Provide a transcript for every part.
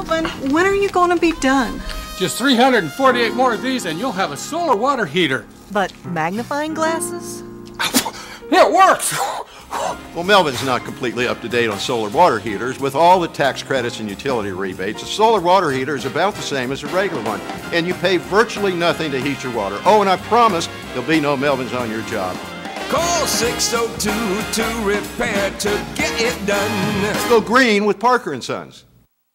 Melvin, when are you going to be done? Just 348 more of these and you'll have a solar water heater. But magnifying glasses? It works! Well, Melvin's not completely up to date on solar water heaters. With all the tax credits and utility rebates, a solar water heater is about the same as a regular one, and you pay virtually nothing to heat your water. Oh, and I promise there'll be no Melvins on your job. Call 602 to repair to get it done. Let's go green with Parker & Sons.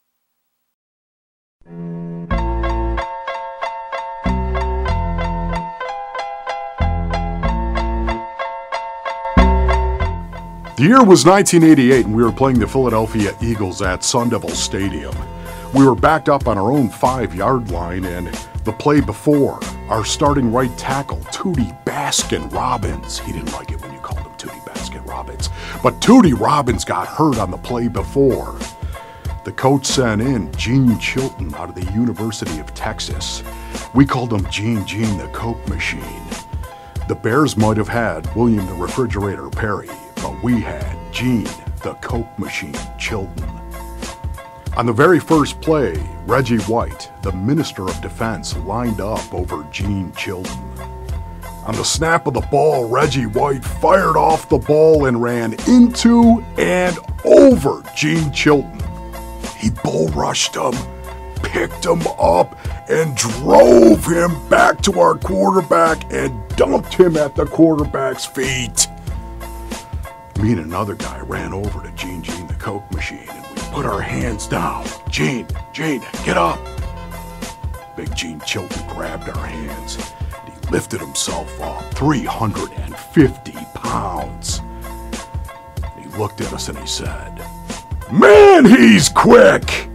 The year was 1988 and we were playing the Philadelphia Eagles at Sun Devil Stadium. We were backed up on our own 5-yard line, and the play before, our starting right tackle, Tootie Baskin-Robbins, he didn't like it when you called him Tootie Baskin-Robbins, but Tootie Robbins got hurt on the play before. The coach sent in Gene Chilton out of the University of Texas. We called him Gene the Coke Machine. The Bears might have had William the Refrigerator Perry, but we had Gene the Coke Machine Chilton. On the very first play, Reggie White, the Minister of Defense, lined up over Gene Chilton. On the snap of the ball, Reggie White fired off the ball and ran into and over Gene Chilton. He bull rushed him, picked him up, and drove him back to our quarterback and dumped him at the quarterback's feet. Me and another guy ran over to Gene the Coke Machine and we put our hands down. Gene, get up. Big Gene Chilton grabbed our hands and he lifted himself up, 350 pounds. And he looked at us and he said, "Man, he's quick!"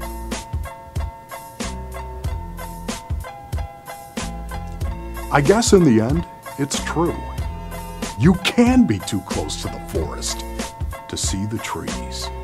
I guess in the end, it's true. You can be too close to the forest to see the trees.